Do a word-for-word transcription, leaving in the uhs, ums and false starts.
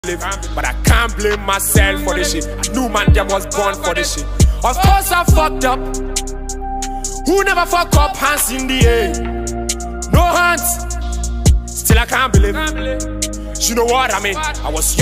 But I can't blame myself for this shit. I knew man them was born for this shit. Of course I fucked up. Who never fuck up? Hands in the air. No hands. Still I can't believe. You know what I mean? I was young.